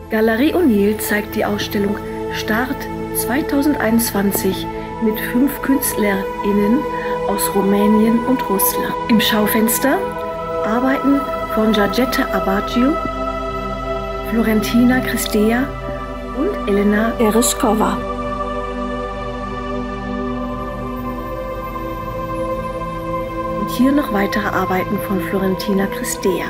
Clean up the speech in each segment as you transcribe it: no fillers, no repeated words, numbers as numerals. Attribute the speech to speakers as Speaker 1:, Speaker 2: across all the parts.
Speaker 1: Galerie O'Neill zeigt die Ausstellung Start 2021 mit 5 KünstlerInnen aus Rumänien und Russland. Im Schaufenster Arbeiten von Georgeta Abagiu, Florentina Cristea und Elena Tereshkova. Und hier noch weitere Arbeiten von Florentina Cristea.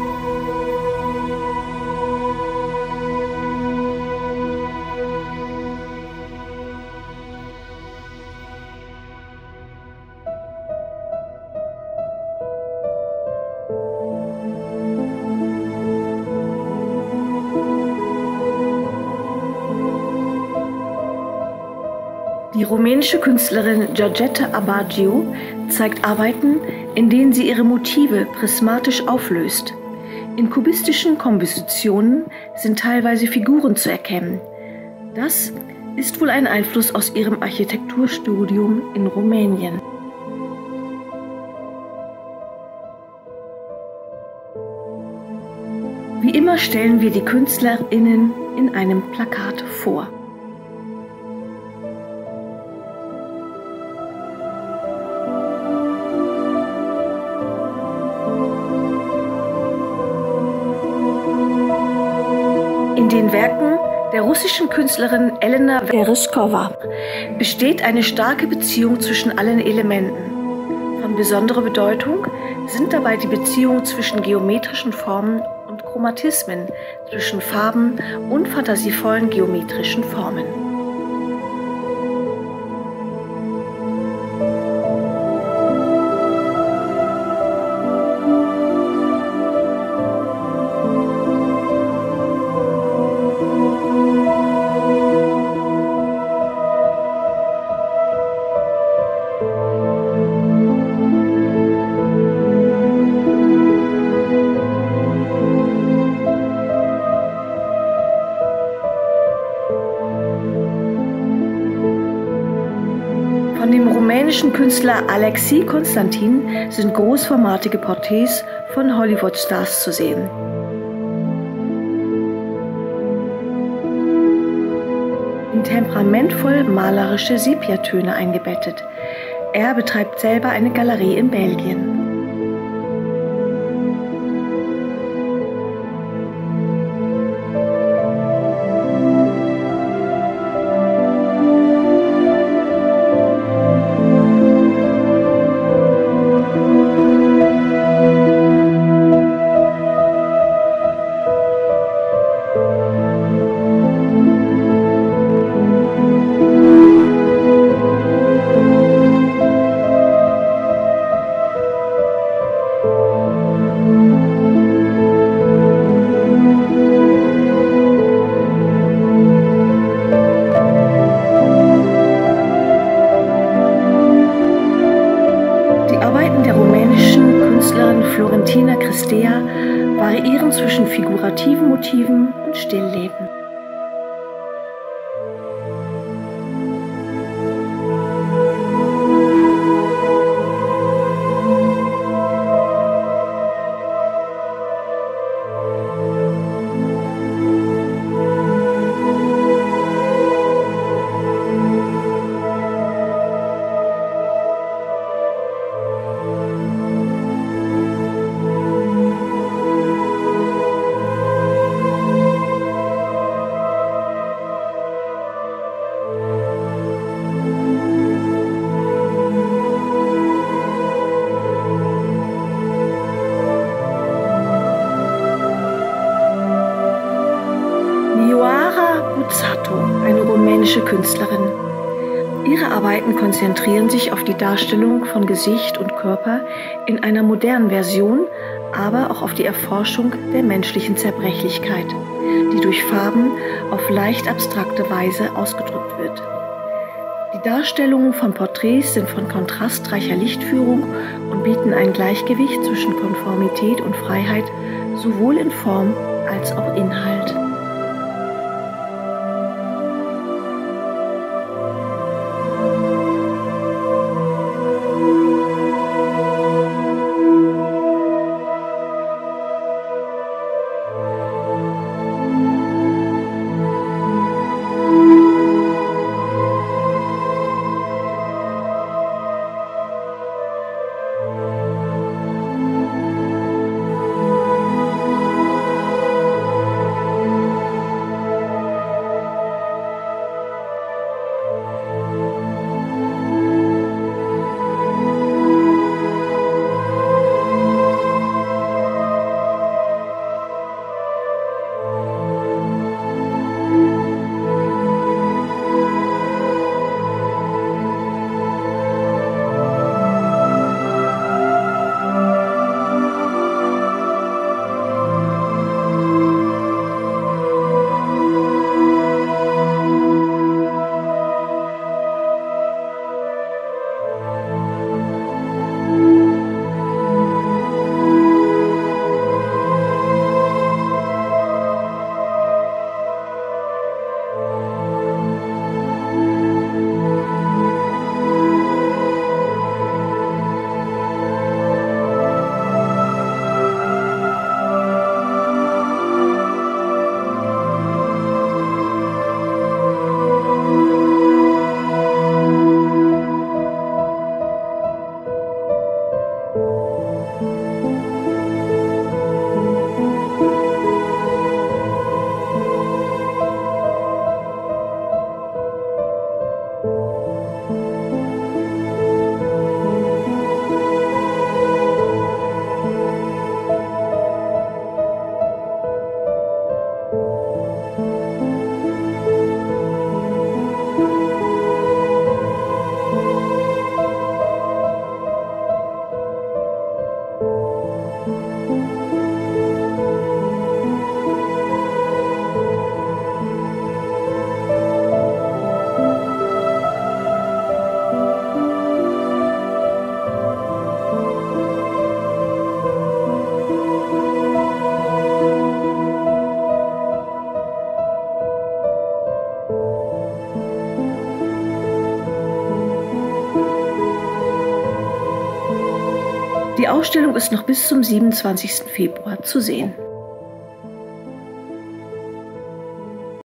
Speaker 1: Die rumänische Künstlerin Georgeta Abagiu zeigt Arbeiten, in denen sie ihre Motive prismatisch auflöst. In kubistischen Kompositionen sind teilweise Figuren zu erkennen. Das ist wohl ein Einfluss aus ihrem Architekturstudium in Rumänien. Wie immer stellen wir die KünstlerInnen in einem Plakat vor. In den Werken der russischen Künstlerin Elena Tereshkova besteht eine starke Beziehung zwischen allen Elementen. Von besonderer Bedeutung sind dabei die Beziehungen zwischen geometrischen Formen und Chromatismen, zwischen Farben und fantasievollen geometrischen Formen. Von dem rumänischen Künstler Alexei Constantin sind großformatige Porträts von Hollywood-Stars zu sehen. In temperamentvoll malerische Sepiatöne eingebettet. Er betreibt selber eine Galerie in Belgien. Florentina Cristea variieren zwischen figurativen Motiven und Stillleben. Eine rumänische Künstlerin. Ihre Arbeiten konzentrieren sich auf die Darstellung von Gesicht und Körper in einer modernen Version, aber auch auf die Erforschung der menschlichen Zerbrechlichkeit, die durch Farben auf leicht abstrakte Weise ausgedrückt wird. Die Darstellungen von Porträts sind von kontrastreicher Lichtführung und bieten ein Gleichgewicht zwischen Konformität und Freiheit, sowohl in Form als auch Inhalt. Die Ausstellung ist noch bis zum 27. Februar zu sehen.